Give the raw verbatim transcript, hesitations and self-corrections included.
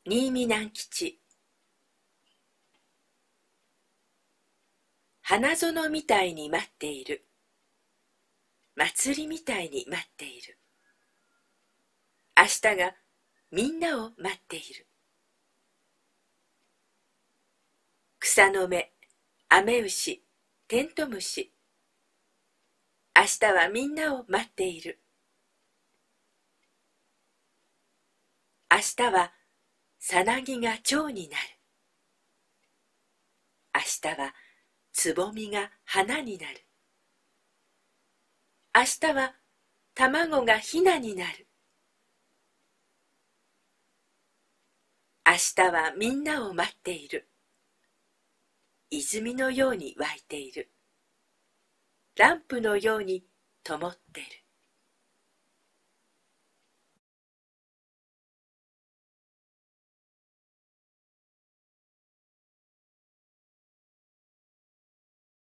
新見南吉。花園みたいに待っている。祭りみたいに待っている。明日がみんなを待っている。草の芽、アメウシ、テントウムシ。明日はみんなを待っている。明日はさなぎが蝶になる。明日はつぼみが花になる。明日は卵がひなになる。明日はみんなを待っている。泉のように湧いている。ランプのように灯っている。